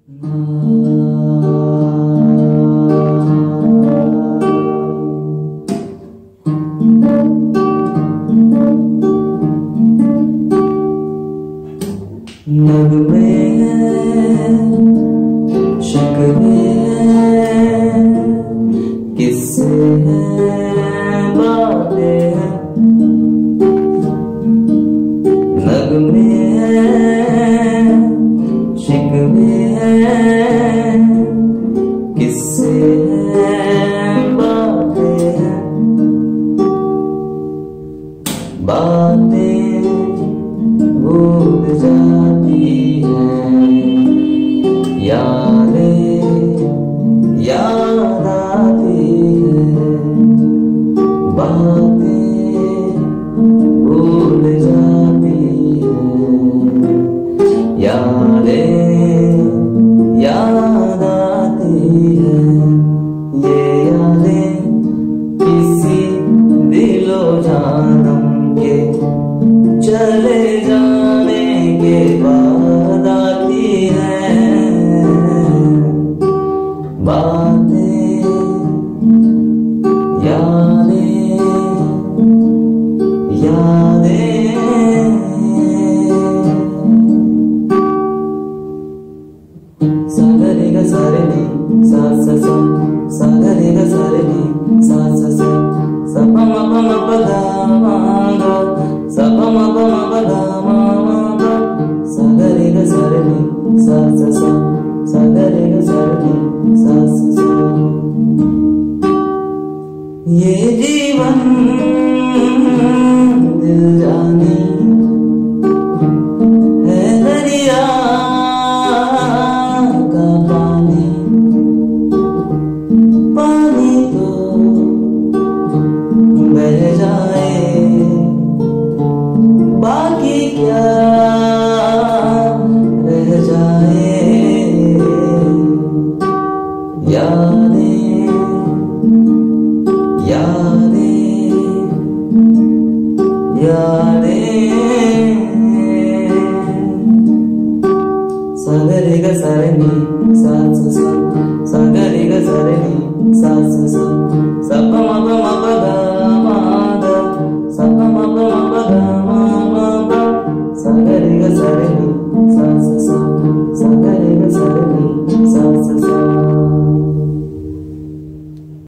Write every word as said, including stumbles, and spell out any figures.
नगमे हैं, शिकवे हैं, किस्से हैं, बातें हैं। नगमे हैं, शिकवे हैं, किस्से हैं, बातें हैं। बातें भूल जाती हैं, यादें याद आती हैं। बातें भूल जाती हैं, यादें याद आती हैं। ये यादें किसी दिलो जानम के चले जाने के बाद आती हैं। बातें यादें यादें सागरे गा सारे नी सा सा सा सागरे गा सारे नी सा सा सा सा प म प म प धा मा गा सा प म प म प धा मा मा गा सागरे गा सारे नी सा सा सा सागरे गा सारे नी सा सा सा। ये जीवन दिल जानी है दरिया का पानी। पानी तो बह जाए, बाकी क्या रह जाए। यादें यादें यादें सागरे गा सारे नी सा सा सा सागरे गा सारे नी सा सा सा